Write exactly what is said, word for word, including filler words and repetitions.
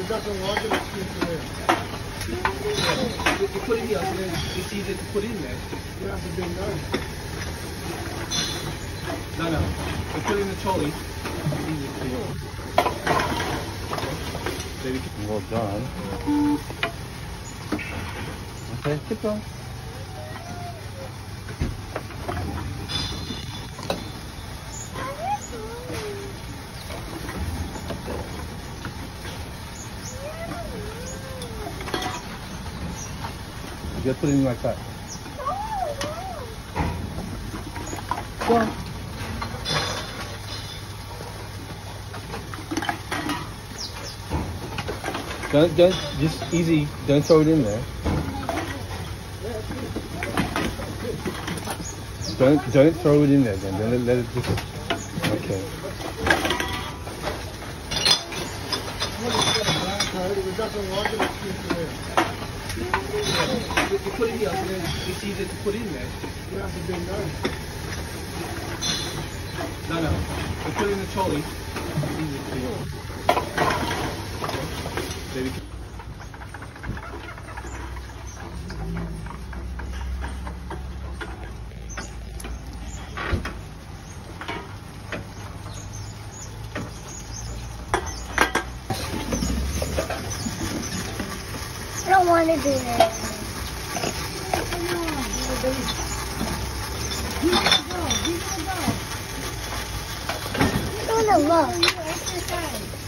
doesn't want it, it's there. You put it here, and then it's easy to put in there. Yeah, it's been done. No, no. You put it in the trolley. It's easy to put it. Well done. Okay, keep going. You just put it in like that. Go on. Don't, don't, just easy, don't throw it in there. Don't, don't throw it in there then, then let it just, okay. It doesn't want it, it's there. You put it here, and then it's easy to put in there. Yeah, it's been done. No, no. You put it in the trolley. It's easy to put. Baby. I don't want to do this. I don't want to look.